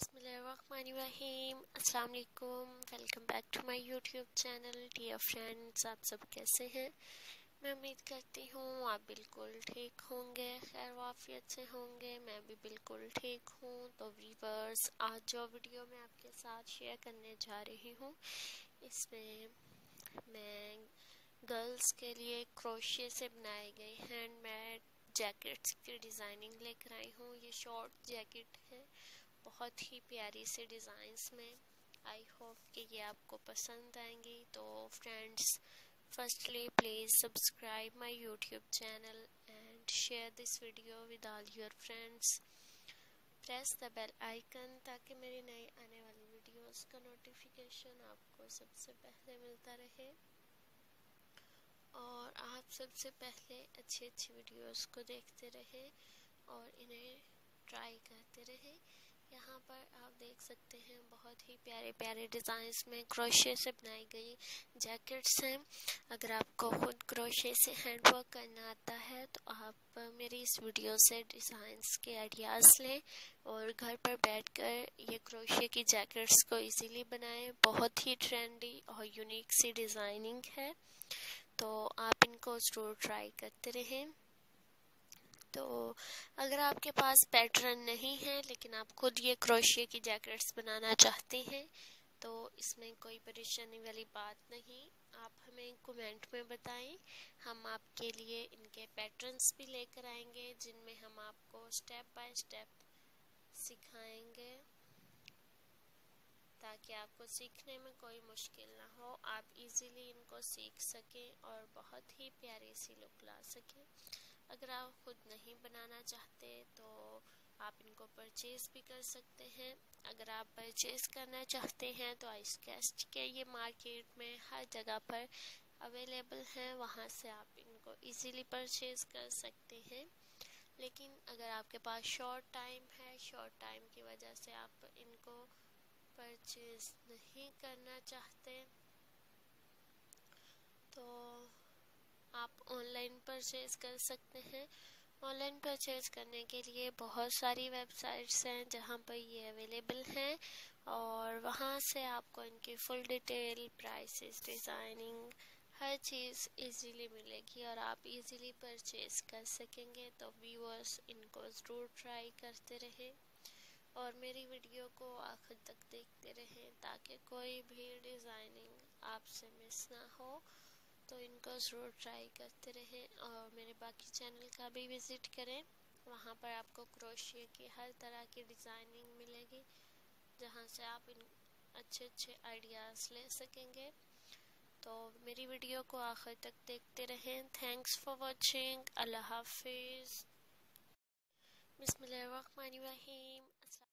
बिस्मिल्लाहिर्रहमानिर्रहीम। अस्सलाम वालेकुम। Welcome back to my YouTube channel. Dear friends, आप सब कैसे हैं? मैं उम्मीद करती हूँ आप बिल्कुल ठीक होंगे, खैर वाफियत से होंगे। मैं भी बिल्कुल ठीक हूँ। तो व्यूअर्स, आज जो वीडियो मैं आपके साथ शेयर करने जा रही हूँ, इसमें मैं गर्ल्स के लिए क्रोशिया से बनाए गए हैंडमेड जैकेट्स की डिज़ाइनिंग लेकर आई हूँ। ये शॉर्ट जैकेट है, बहुत ही प्यारी से डिज़ाइंस में। आई होप कि ये आपको पसंद आएंगी। तो friends, firstly please subscribe my YouTube channel and share this video with all your friends. Press the bell icon ताकि मेरी नई आने वाली वीडियोस का नोटिफिकेशन आपको सबसे पहले मिलता रहे और आप सबसे पहले अच्छी वीडियोस को देखते रहे और इन्हें ट्राई करते रहे। यहाँ पर आप देख सकते हैं बहुत ही प्यारे प्यारे डिज़ाइंस में क्रोशे से बनाई गई जैकेट्स हैं। अगर आपको खुद क्रोशे से हैंडवर्क करना आता है तो आप मेरी इस वीडियो से डिज़ाइंस के आइडियाज़ लें और घर पर बैठकर ये क्रोशे की जैकेट्स को इजीली बनाएं। बहुत ही ट्रेंडी और यूनिक सी डिज़ाइनिंग है, तो आप इनको ज़रूर ट्राई करते रहें। तो अगर आपके पास पैटर्न नहीं है लेकिन आप खुद ये क्रोशिया की जैकेट्स बनाना चाहते हैं तो इसमें कोई परेशानी वाली बात नहीं। आप हमें कमेंट में बताएं, हम आपके लिए इनके पैटर्न्स भी लेकर आएंगे जिनमें हम आपको स्टेप बाय स्टेप सिखाएंगे ताकि आपको सीखने में कोई मुश्किल ना हो, आप इजीली इनको सीख सकें और बहुत ही प्यारी सी लुक ला सकें। अगर आप खुद नहीं बनाना चाहते तो आप इनको परचेज़ भी कर सकते हैं। अगर आप परचेज़ करना चाहते हैं तो आइसकैस्ट के ये मार्केट में हर जगह पर अवेलेबल हैं, वहाँ से आप इनको इजीली परचेज़ कर सकते हैं। लेकिन अगर आपके पास शॉर्ट टाइम है, शॉर्ट टाइम की वजह से आप इनको परचेज़ नहीं करना चाहते तो आप ऑनलाइन परचेज़ कर सकते हैं। ऑनलाइन परचेज़ करने के लिए बहुत सारी वेबसाइट्स हैं जहां पर ये अवेलेबल हैं और वहां से आपको इनकी फुल डिटेल, प्राइसेस, डिज़ाइनिंग, हर चीज़ इजीली मिलेगी और आप इजीली परचेज़ कर सकेंगे। तो व्यूअर्स, इनको ज़रूर ट्राई करते रहें और मेरी वीडियो को आखिर तक देखते रहें ताकि कोई भी डिज़ाइनिंग आपसे मिस ना हो। तो इनको ज़रूर ट्राई करते रहें और मेरे बाकी चैनल का भी विज़िट करें। वहाँ पर आपको क्रोशिया की हर तरह की डिज़ाइनिंग मिलेगी जहाँ से आप इन अच्छे आइडियाज़ ले सकेंगे। तो मेरी वीडियो को आखिर तक देखते रहें। Thanks for watching. अल्लाह हाफिज़। बिस्मिल्लाहिर्रहमानिर्रहीम।